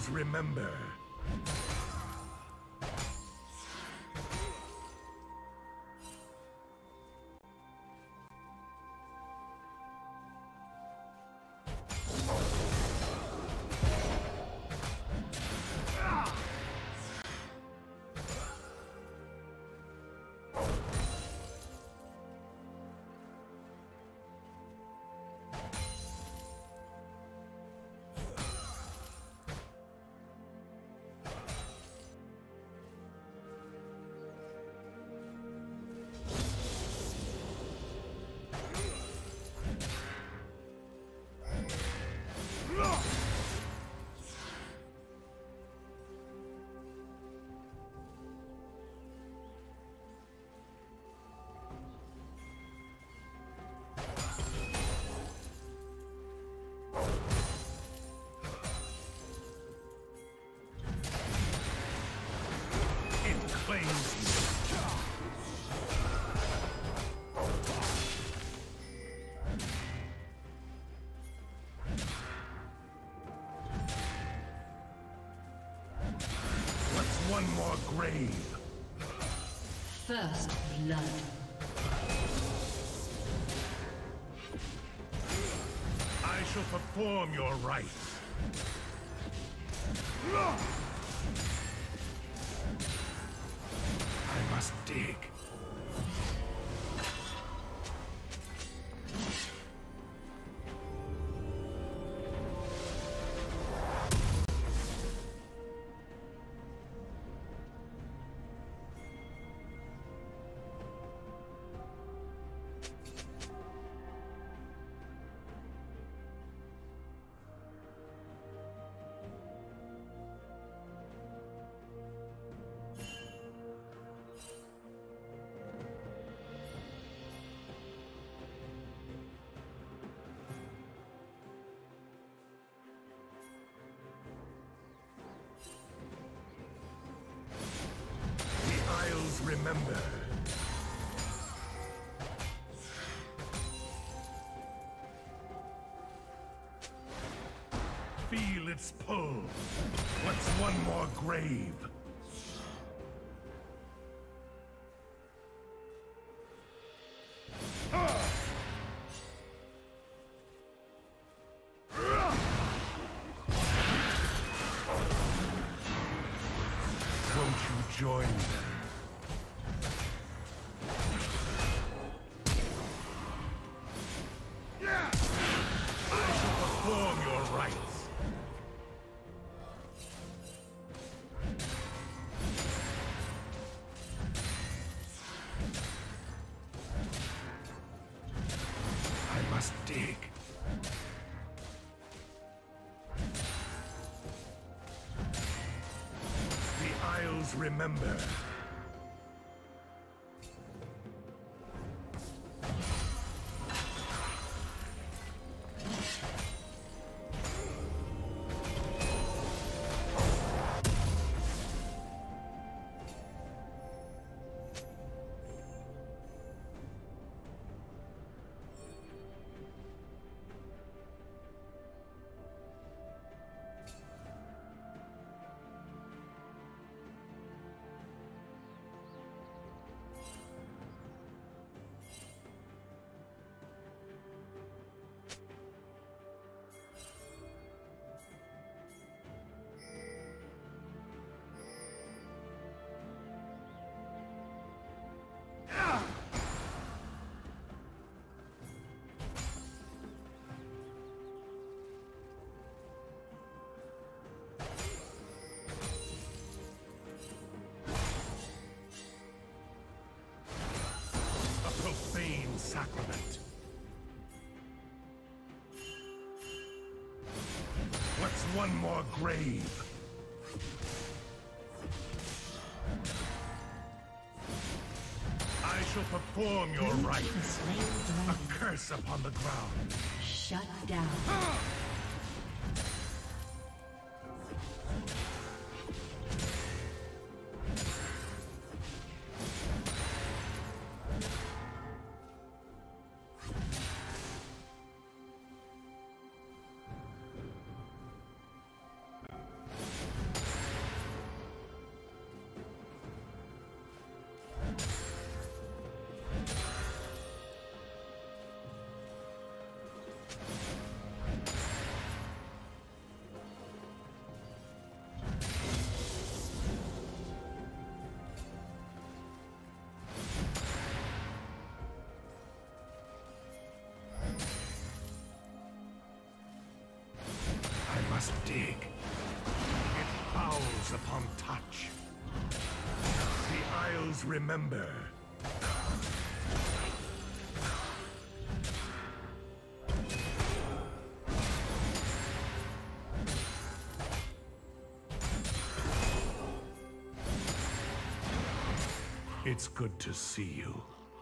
Isles remember. One more grave. First blood. I shall perform your rites. I must dig. Remember. Feel its pull. What's one more grave? Won't you join them? Dig. The Isles remember. Profane sacrament. What's one more grave? I shall perform your rites. A curse upon the ground. Shut down. must dig. It fouls upon touch. The Isles remember. It's good to see you.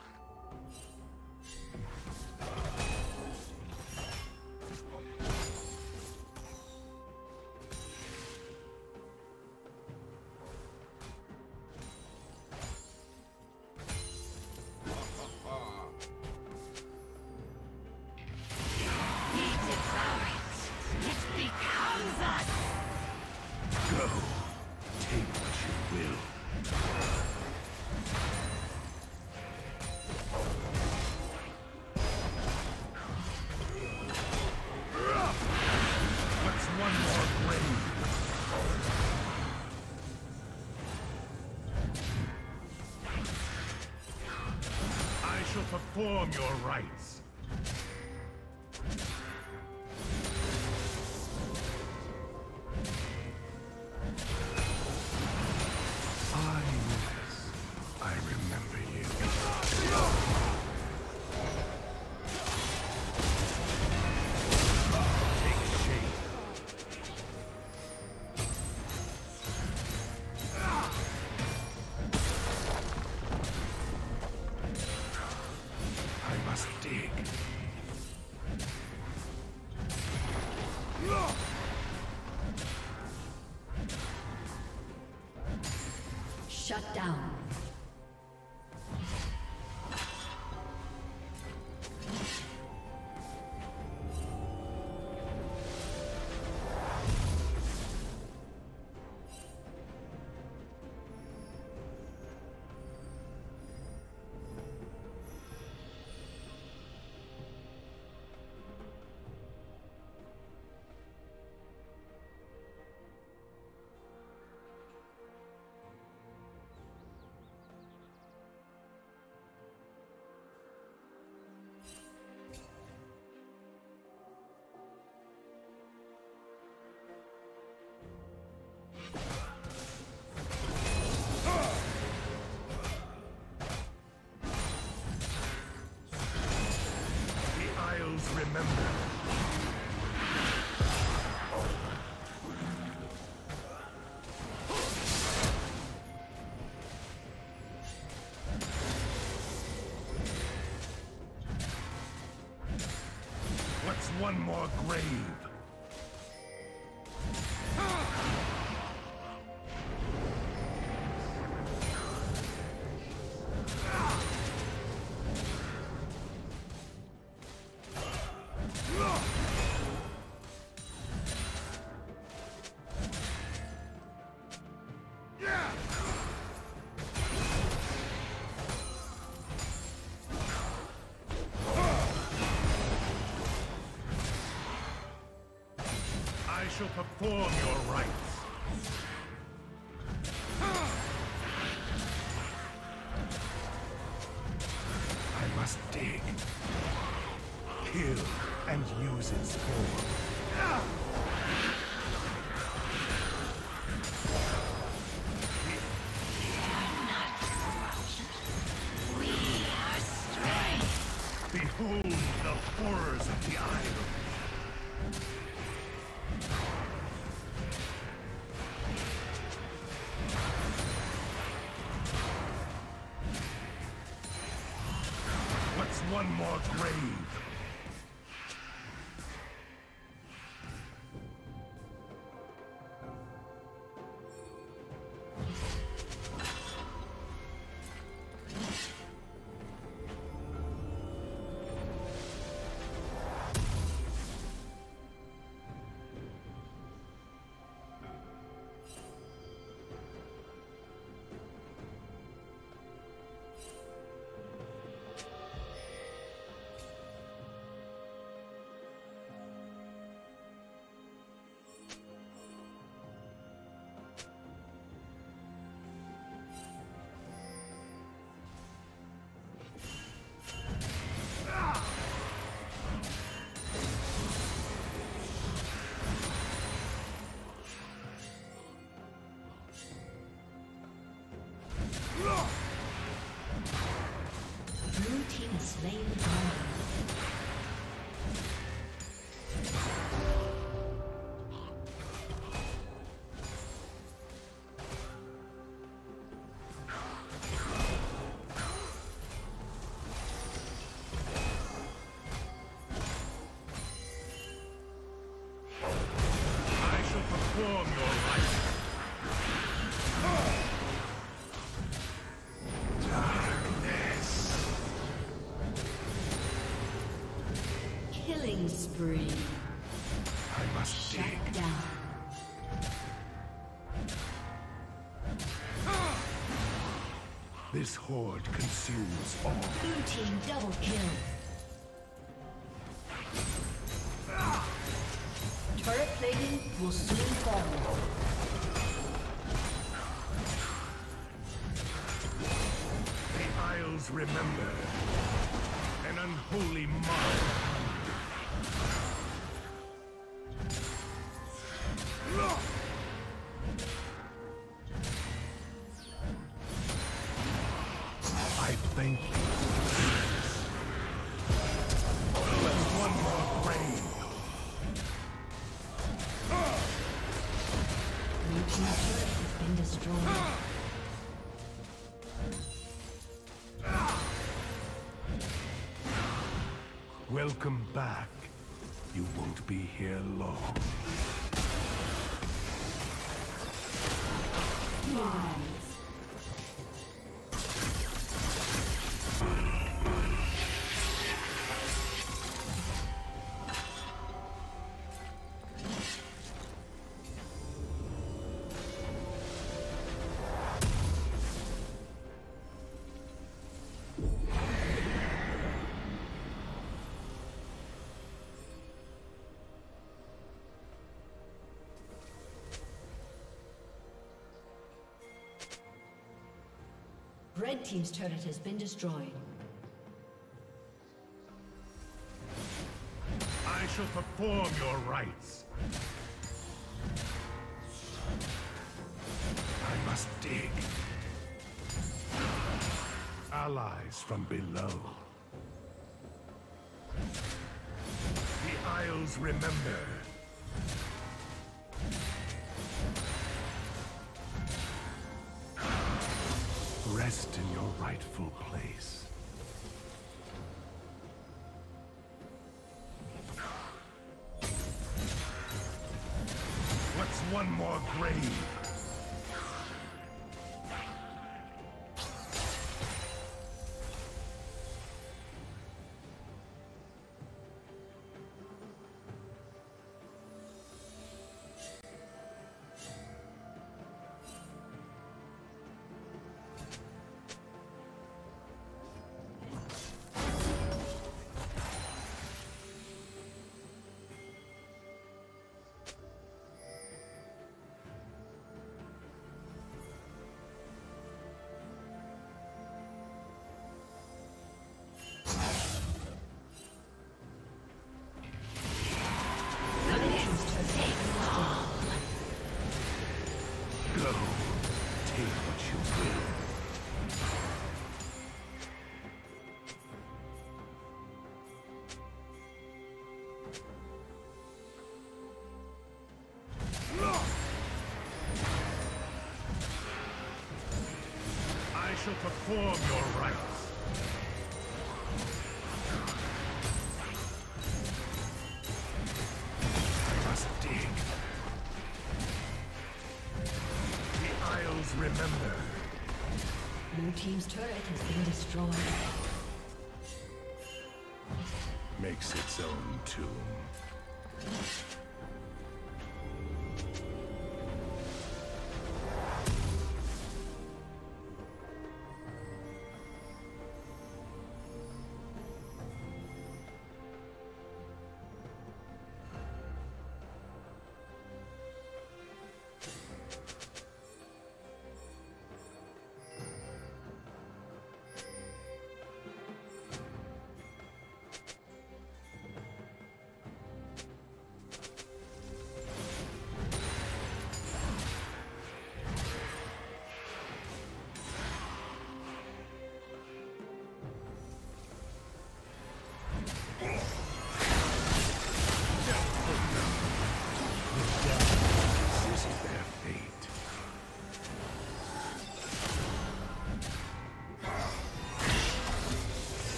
Perform your rites. Ah, yes. I remember you. Take shape. I must dig. Shut down. Remember. What's one more grave? I shall perform your rites. I must dig, kill, and use its form. Behold the horrors of the Isle. What's one more grave? slain the dragon. Killing spree. I must Shut dig. down. This horde consumes all. Blue team double kill. Turret plating will soon fall. The Isles remember. An unholy mark. I thank you. Let one more grave. Blue team's turret has been destroyed. Welcome back. You won't be here long. Red team's turret has been destroyed. I shall perform your rites. I must dig. Allies from below. The Isles remember. Rest in your rightful place. What's one more grave? Go. Take what you will. I shall perform your rites. I must dig. The Isles remember. Blue team's turret has been destroyed. Makes its own tomb.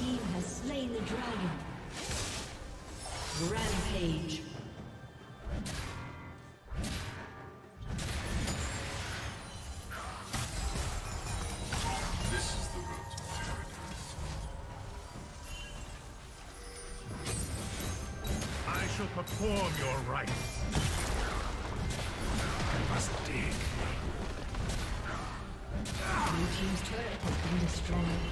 team has slain the dragon. Rampage. This is the road to paradise. I shall perform your rites. I must dig. Blue team's turret has been destroyed.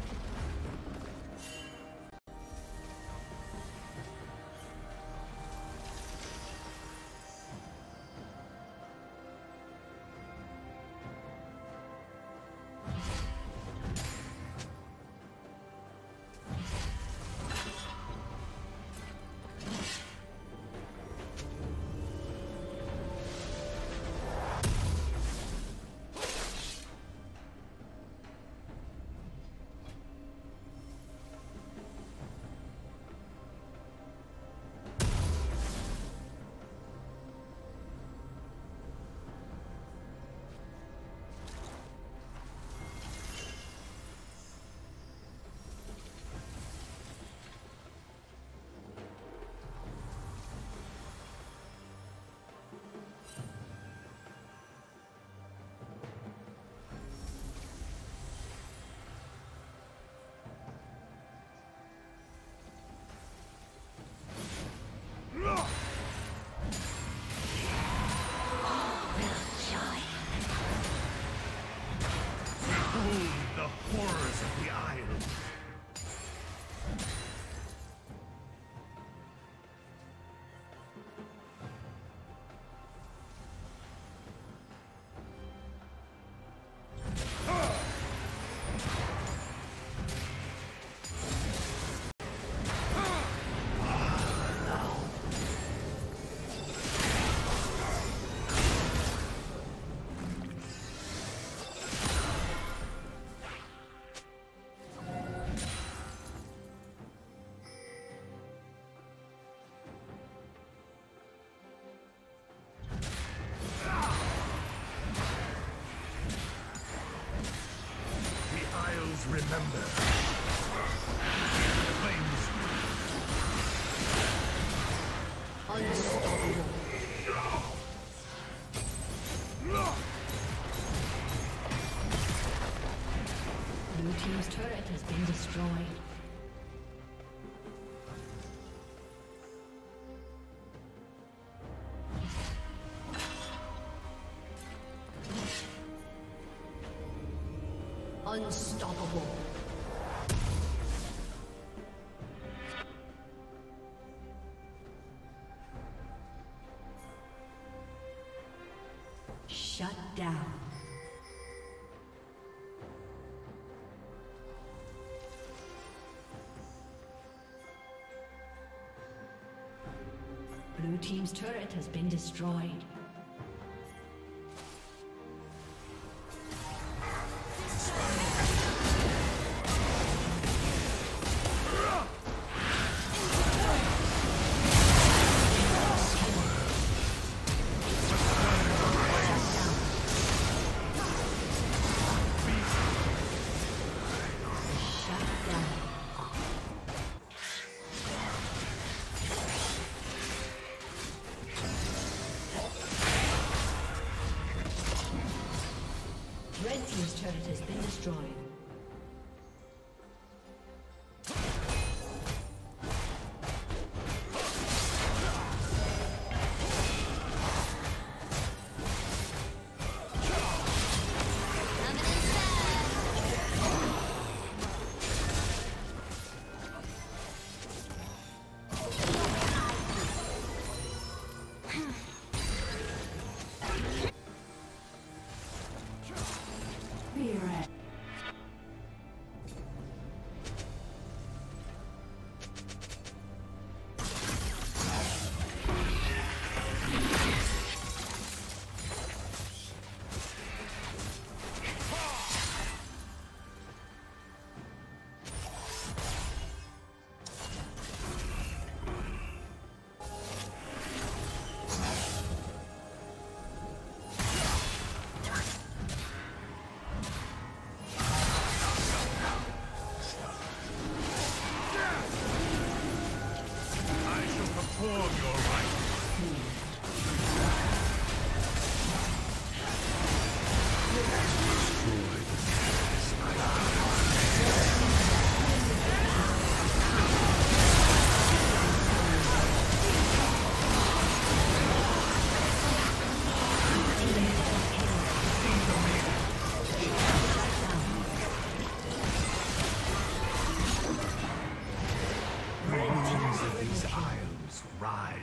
Remember. Flames. Unstoppable. Blue team's turret has been destroyed. Unstoppable. Shut down. Blue team's turret has been destroyed.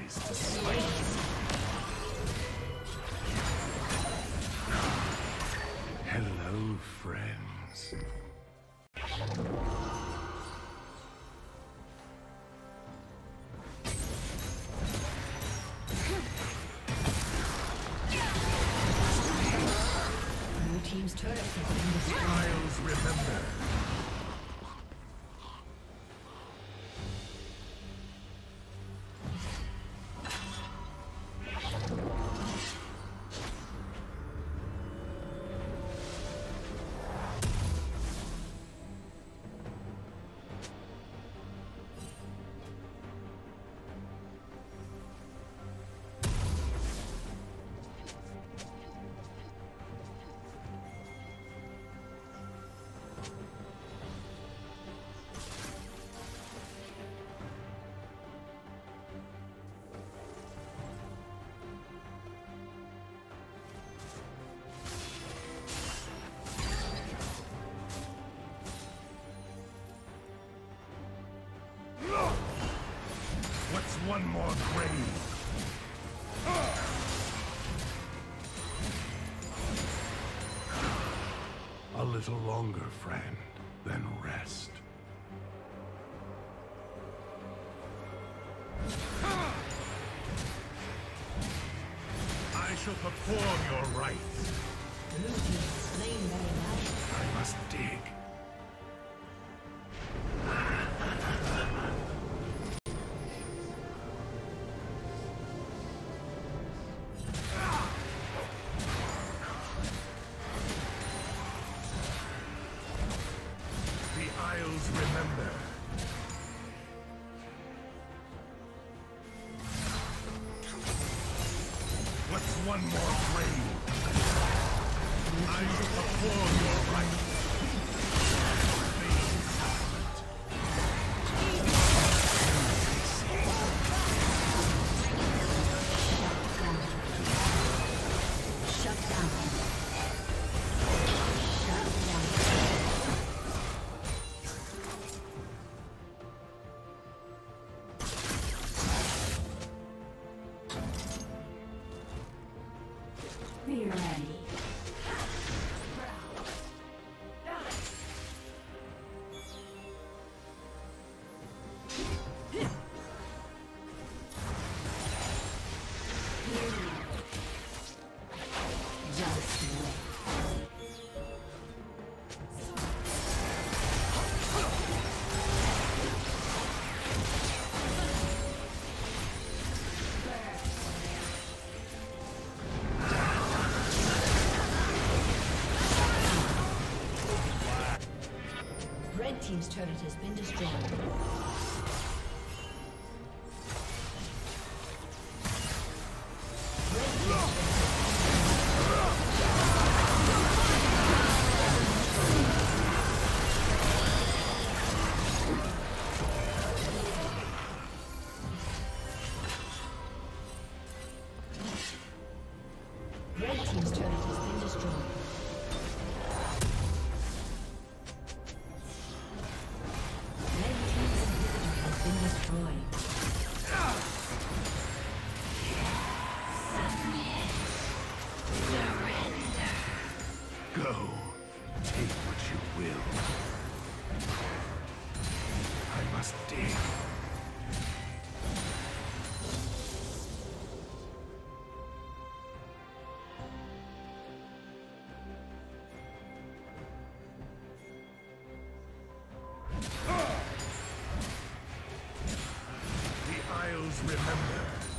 rise to slay you. Hello, friends. Blue team's turret has been destroyed. Trials remember. What's one more grave? A little longer, friend, then rest. I shall perform your rites. Blue team slain very much. I must dig. Remember. What's one more grave? I shall perform your rites. Be ready. Red team's turret has been destroyed. Red team's turret has been destroyed. Go. Take what you will. I must dig. The Isles remember.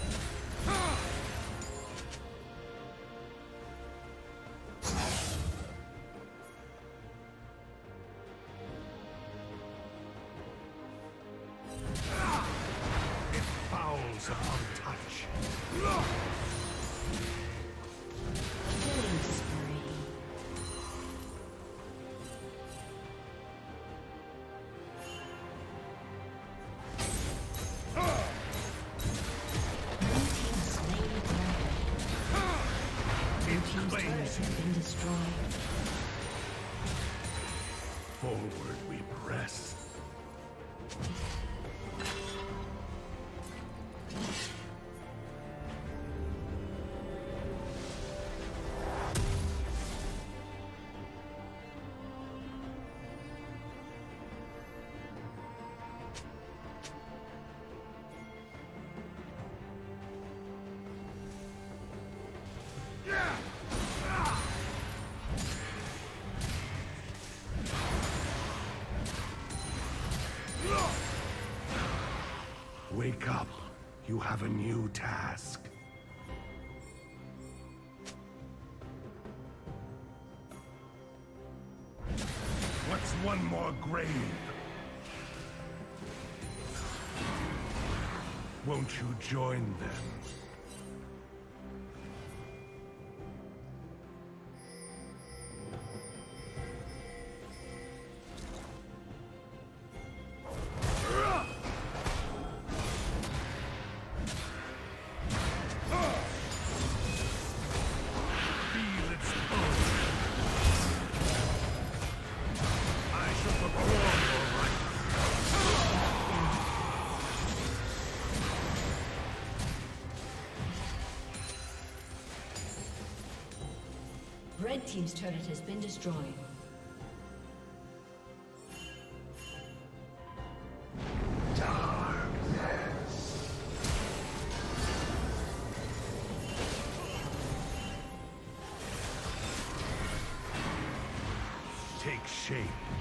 It fouls upon touch. Killing spree. Blue team's turret has been destroyed. Forward we press. Wake up. You have a new task. What's one more grave? Won't you join them? Red team's turret has been destroyed. Take shape.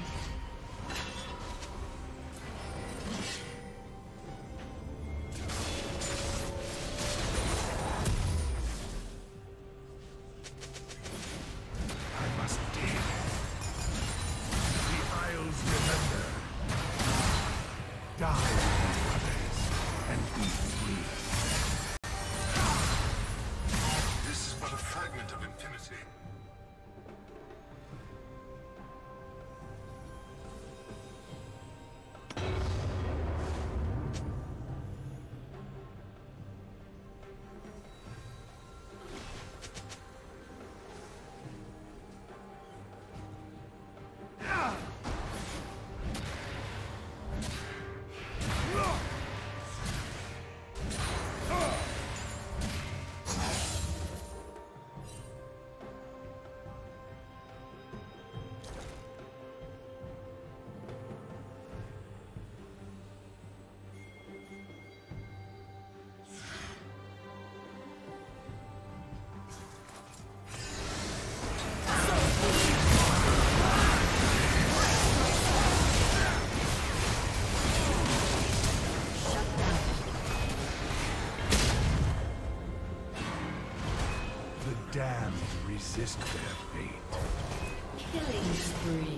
Damned resist their fate. Killing spree.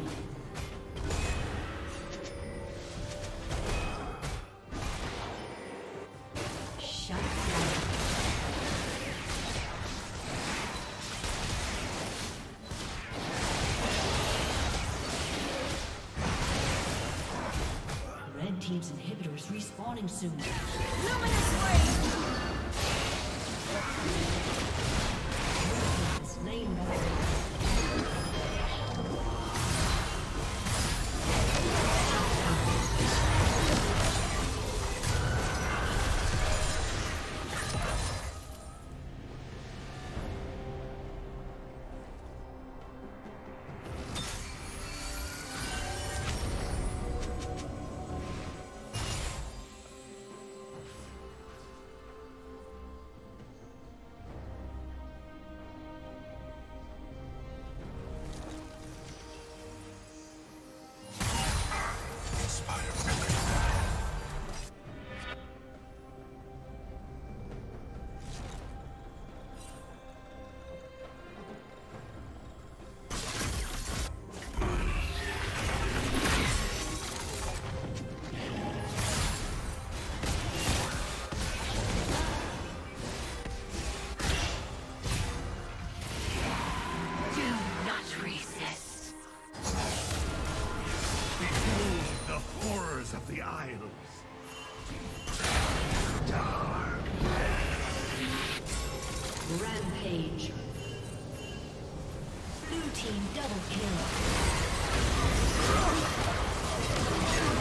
Shut down. Red team's inhibitor is respawning soon. Luminous Wave! Slain by of the Isles. Rampage. Blue team double kill.